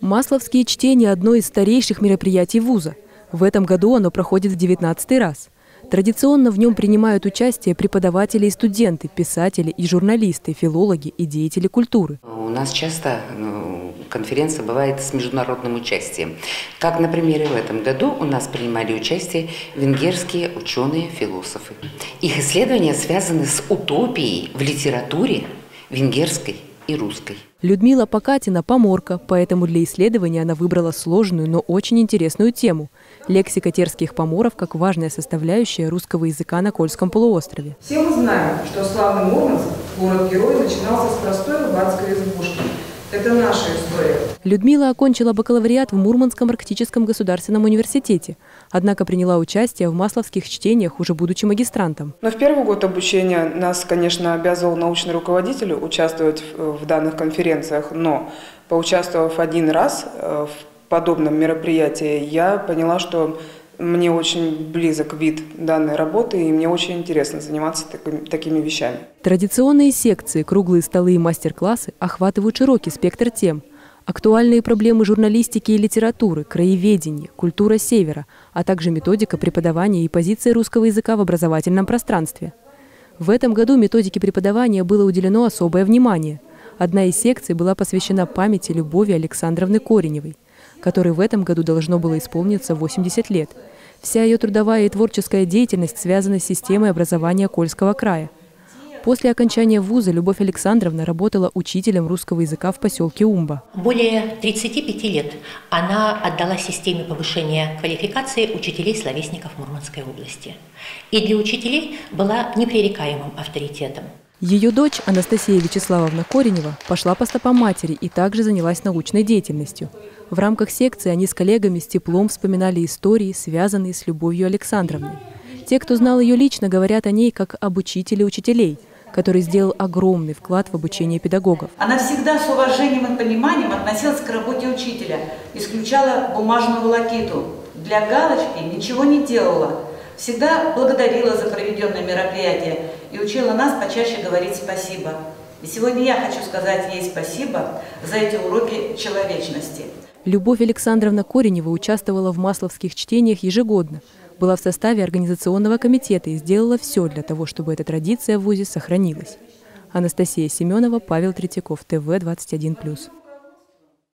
Масловские чтения – одно из старейших мероприятий вуза. В этом году оно проходит в 19-й раз. Традиционно в нем принимают участие преподаватели и студенты, писатели и журналисты, филологи и деятели культуры. У нас часто конференция бывает с международным участием. Как, например, и в этом году у нас принимали участие венгерские ученые-философы. Их исследования связаны с утопией в литературе венгерской и русской. Людмила Покатина – поморка, поэтому для исследования она выбрала сложную, но очень интересную тему – лексика терских поморов как важная составляющая русского языка на Кольском полуострове. Все мы знаем, что славный Мурманск, город-герой, начинался с простой рыбацкой избушки. Это наша история. Людмила окончила бакалавриат в Мурманском арктическом государственном университете, однако приняла участие в масловских чтениях, уже будучи магистрантом. Но в первый год обучения нас, конечно, обязывал научный руководитель участвовать в данных конференциях, но поучаствовав один раз в подобном мероприятии, я поняла, что мне очень близок вид данной работы, и мне очень интересно заниматься такими вещами. Традиционные секции, круглые столы и мастер-классы охватывают широкий спектр тем. Актуальные проблемы журналистики и литературы, краеведения, культура Севера, а также методика преподавания и позиция русского языка в образовательном пространстве. В этом году методике преподавания было уделено особое внимание. Одна из секций была посвящена памяти Любови Александровны Кореневой, которой в этом году должно было исполниться 80 лет. Вся ее трудовая и творческая деятельность связана с системой образования Кольского края. После окончания вуза Любовь Александровна работала учителем русского языка в поселке Умба. Более 35 лет она отдала системе повышения квалификации учителей-словесников Мурманской области. И для учителей была непререкаемым авторитетом. Ее дочь Анастасия Вячеславовна Коренева пошла по стопам матери и также занялась научной деятельностью. В рамках секции они с коллегами с теплом вспоминали истории, связанные с Любовью Александровной. Те, кто знал ее лично, говорят о ней как об учителе учителей, который сделал огромный вклад в обучение педагогов. Она всегда с уважением и пониманием относилась к работе учителя, исключала бумажную волокиту. Для галочки ничего не делала. Всегда благодарила за проведенное мероприятие и учила нас почаще говорить спасибо. И сегодня я хочу сказать ей спасибо за эти уроки человечности. Любовь Александровна Коренева участвовала в масловских чтениях ежегодно, была в составе организационного комитета и сделала все для того, чтобы эта традиция в вузе сохранилась. Анастасия Семенова, Павел Третьяков, ТВ 21+.